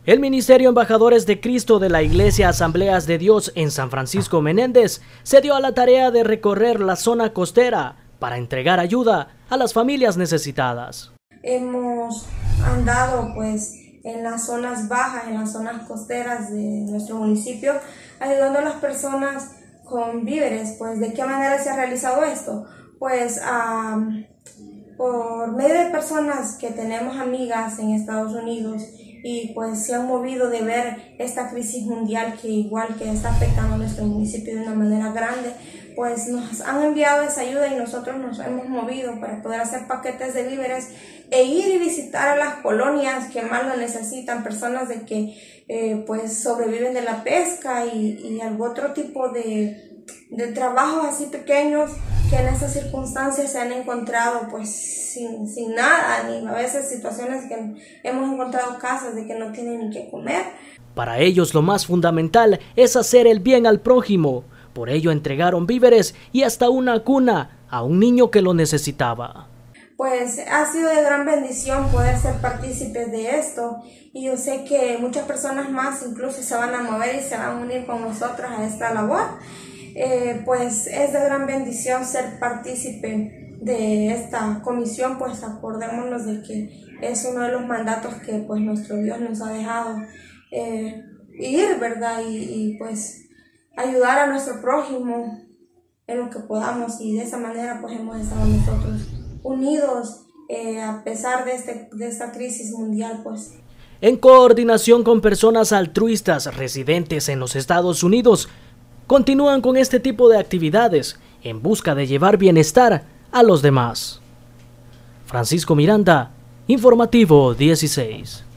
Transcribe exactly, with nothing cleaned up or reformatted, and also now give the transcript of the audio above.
El Ministerio Embajadores de Cristo de la Iglesia Asambleas de Dios en San Francisco Menéndez se dio a la tarea de recorrer la zona costera para entregar ayuda a las familias necesitadas. Hemos andado pues en las zonas bajas, en las zonas costeras de nuestro municipio, ayudando a las personas con víveres. Pues ¿de qué manera se ha realizado esto? Pues um, por medio de personas que tenemos amigas en Estados Unidos, y pues se han movido de ver esta crisis mundial que igual que está afectando a nuestro municipio de una manera grande, pues nos han enviado esa ayuda y nosotros nos hemos movido para poder hacer paquetes de víveres e ir y visitar a las colonias que más lo necesitan, personas de que eh, pues sobreviven de la pesca y, y algún otro tipo de, de trabajos así pequeños que en estas circunstancias se han encontrado pues sin, sin nada, ni a veces situaciones que hemos encontrado casas de que no tienen ni qué comer. Para ellos lo más fundamental es hacer el bien al prójimo. Por ello entregaron víveres y hasta una cuna a un niño que lo necesitaba. Pues ha sido de gran bendición poder ser partícipes de esto y yo sé que muchas personas más incluso se van a mover y se van a unir con nosotros a esta labor. Eh, pues es de gran bendición ser partícipe de esta comisión, pues acordémonos de que es uno de los mandatos que pues nuestro Dios nos ha dejado eh, ir, ¿verdad? Y, y pues ayudar a nuestro prójimo en lo que podamos, y de esa manera pues hemos estado nosotros unidos eh, a pesar de, este, de esta crisis mundial. Pues en coordinación con personas altruistas residentes en los Estados Unidos, continúan con este tipo de actividades en busca de llevar bienestar a los demás. Francisco Miranda, Informativo dieciséis.